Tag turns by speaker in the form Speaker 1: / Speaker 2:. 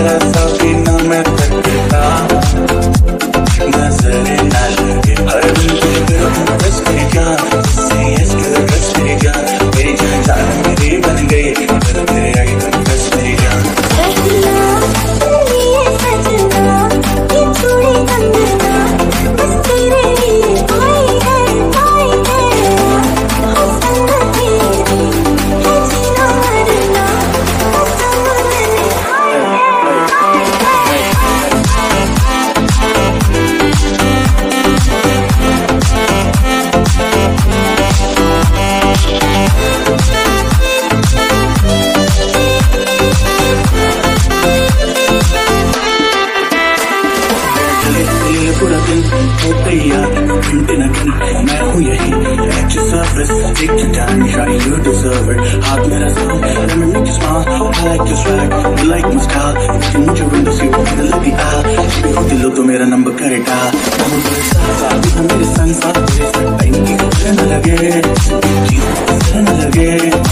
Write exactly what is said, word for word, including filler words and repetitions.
Speaker 1: जरा सा भी ना मैं तकता, नजर ना लगे हर दिन तुझे करूँ बस मेरी जान, जिससे यस कर बस मेरी जान, मेरी जान जान मेरी बन गई, कर तेरे आई बस मेरी जान। पूरा दिन होते यार घंटे न घंटे मैं हूँ यही at your service, take your time, shawty you deserve it, हाथ मेरा साम, let me make you smile, I like your swag, you like my style, you मुझे window seat पर मेरा लगी आ, जब भी होती लो तो मेरा नंबर करे डाल, हम तेरे साथ साथ हम मेरे संग साथ तेरे साथ टाइम की खबर न लगे, चीज़ न लगे।